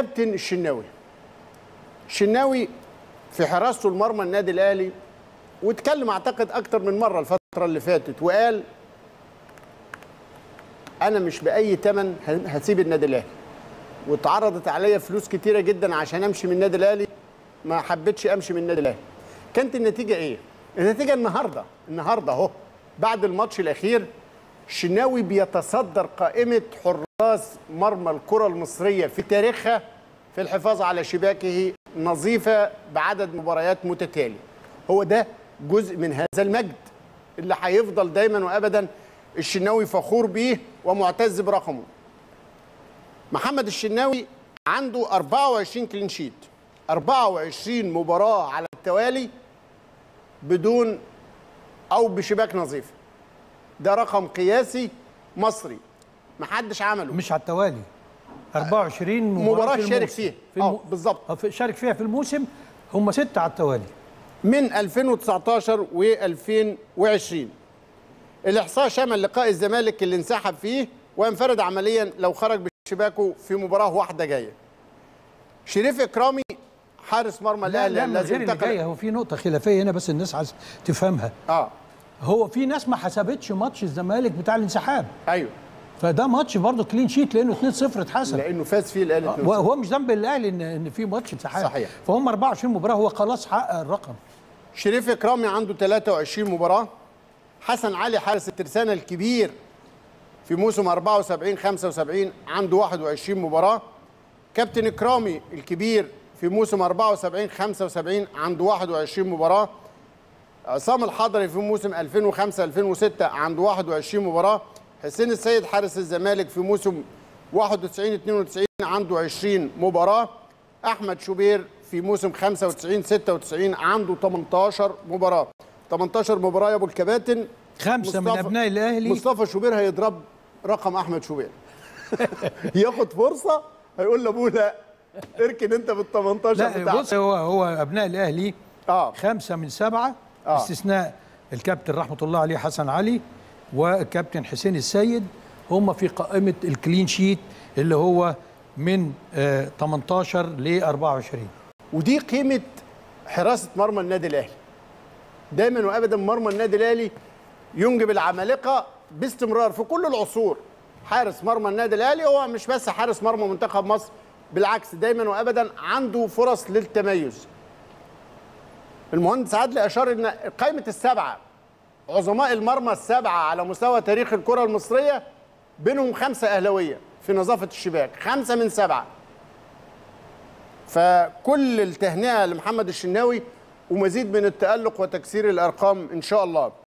كابتن الشناوي في حراسته لمرمى النادي الاهلي، واتكلم اعتقد اكتر من مره الفتره اللي فاتت وقال انا مش باي ثمن هسيب النادي الاهلي، واتعرضت عليا فلوس كتيره جدا عشان امشي من النادي الاهلي، ما حبيتش امشي من النادي الاهلي. كانت النتيجه ايه؟ النتيجه النهارده اهو بعد الماتش الاخير الشناوي بيتصدر قائمه حراس مرمى الكره المصريه في تاريخها في الحفاظ على شباكه نظيفه بعدد مباريات متتالي. هو ده جزء من هذا المجد اللي هيفضل دايما وابدا الشناوي فخور بيه ومعتز برقمه. محمد الشناوي عنده 24 كلين شيت، 24 مباراه على التوالي بدون او بشباك نظيفه. ده رقم قياسي مصري محدش عمله. مش على التوالي، 24 مباراه شارك فيها بالظبط، شارك فيها في الموسم، هم 6 على التوالي من 2019 و2020. الاحصاء شمل لقاء الزمالك اللي انسحب فيه وانفرد عمليا لو خرج بشباكه في مباراه واحده جايه. شريف اكرامي حارس مرمى الاهلي الذي انتقل. هو في نقطه خلافيه هنا بس الناس عايز تفهمها. هو في ناس ما حسبتش ماتش الزمالك بتاع الانسحاب. ايوه، فده ماتش برضه كلين شيت لانه 2-0 اتحسب، لانه فاز فيه الاهلي 2-0. وهو مش ذنب الاهلي ان في ماتش انسحاب. صحيح. فهم 24 مباراه، هو خلاص حقق الرقم. شريف اكرامي عنده 23 مباراه. حسن علي حارس الترسانه الكبير في موسم 74-75 عنده 21 مباراه. كابتن اكرامي الكبير في موسم 74-75 عنده 21 مباراه. عصام الحضري في موسم 2005-2006 عنده 21 مباراه. حسين السيد حارس الزمالك في موسم 91-92 عنده 20 مباراه. احمد شوبير في موسم 95-96 عنده 18 مباراه. 18 مباراه يا ابو الكباتن. 5 من ابناء الاهلي. مصطفى شوبير هيضرب رقم احمد شوبير. ياخد فرصه هيقول لابوه لا اركن انت بال 18 بتاعك. لا بص، هو ابناء الاهلي 5 من 7 باستثناء الكابتن رحمه الله عليه حسن علي والكابتن حسين السيد، هم في قائمه الكلين شيت اللي هو من 18 ل 24. ودي قيمه حراسه مرمى النادي الاهلي. دايما وابدا مرمى النادي الاهلي ينجب العمالقه باستمرار في كل العصور. حارس مرمى النادي الاهلي هو مش بس حارس مرمى منتخب مصر، بالعكس دايما وابدا عنده فرص للتميز. المهندس عادل اشار ان قائمه السبعه عظماء المرمى السبعه على مستوى تاريخ الكره المصريه بينهم 5 اهلاويه في نظافه الشباك، 5 من 7. فكل التهنئه لمحمد الشناوي ومزيد من التألق وتكسير الارقام ان شاء الله.